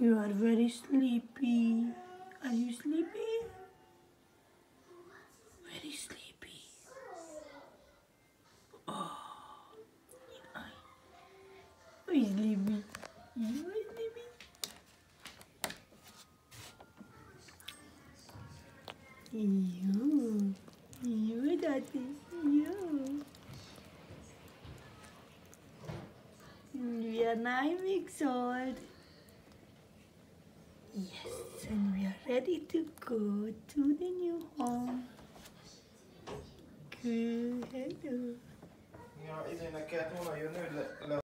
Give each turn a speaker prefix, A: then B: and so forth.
A: You are very sleepy. Are you sleepy? Very sleepy. Oh, you sleepy. You are sleepy. You, Daddy. You. We are 9 weeks old. Yes, and we are ready to go to the new home. Good, hello.
B: Ja, iedereen kijkt nog naar je nu.